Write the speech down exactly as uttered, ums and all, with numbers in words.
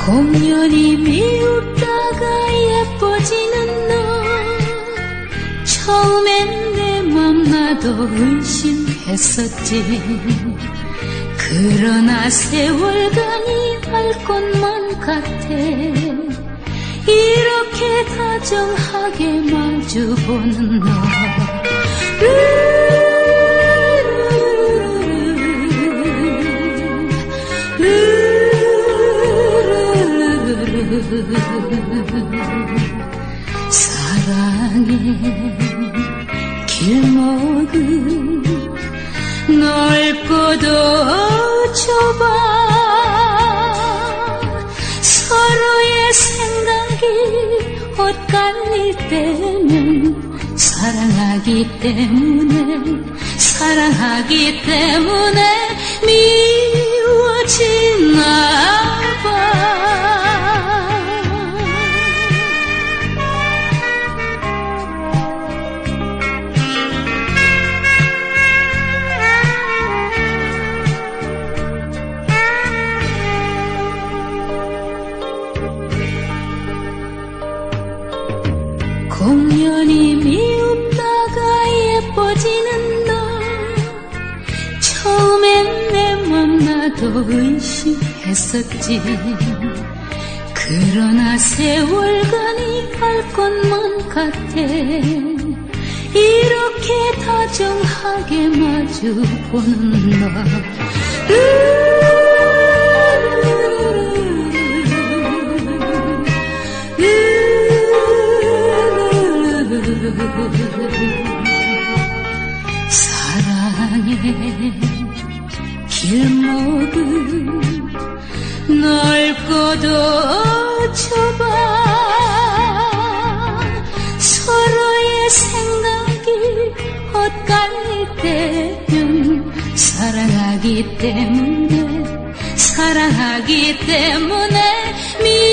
공연히 미웃다가 예뻐지는 너, 처음엔 내 맘 나도 의심했었지. 그러나 세월간이 알 것만 같아. 이렇게 다정하게 마주보는 너, 사랑의 길목은 넓고도 좁아. 서로의 생각이 엇갈릴 때면 사랑하기 때문에 사랑하기 때문에 미워지나 봐. 공연히 미웃다가 예뻐지는 너, 처음엔 내 맘 나도 의심했었지. 그러나 세월간이 알 것만 같아. 이렇게 다정하게 마주보는 너, 사랑의 길목은 넓고도 좁아. 서로의 생각이 엇갈릴 때면 사랑하기 때문에 사랑하기 때문에 미